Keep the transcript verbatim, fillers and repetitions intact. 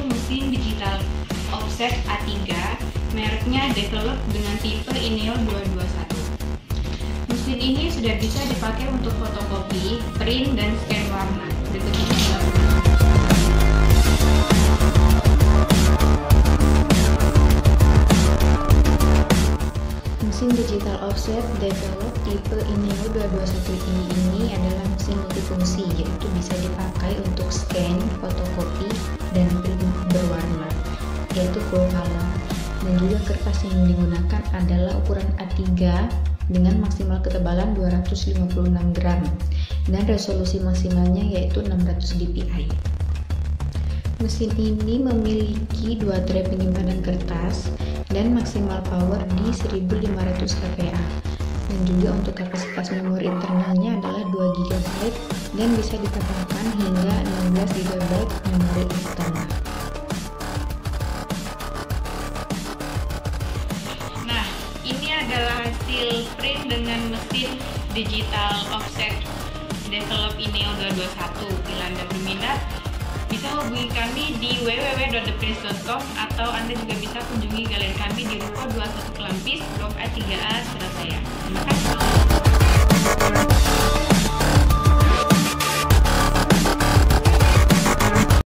mesin digital offset A tiga, mereknya develop dengan tipe INEO dua dua satu. Mesin ini sudah bisa dipakai untuk fotokopi, print, dan scan warna. Berikut ini adalah mesin digital offset develop tipe INEO dua dua satu ini, ini adalah mesin multifungsi, yaitu bisa dipakai untuk scan, fotokopi, dan print berwarna, yaitu full color. Dan juga kertas yang digunakan adalah ukuran A tiga dengan maksimal ketebalan dua ratus lima puluh enam gram dan resolusi maksimalnya yaitu enam ratus dpi. Mesin ini memiliki dua tray penyimpanan kertas dan maksimal power di seribu lima ratus kPa. Dan juga untuk kapasitas memori internalnya adalah dua giga byte dan bisa ditambahkan hingga enam belas giga byte memori eksternal. Nah, ini adalah hasil print dengan mesin digital offset develop INEO dua dua satu. Bila Anda berminat, bisa hubungi kami di w w w dot the prince dot com atau Anda juga bisa kunjungi galeri kami di Ruko dua puluh satu Kelampis, Blok A tiga A, Surabaya. Terima kasih.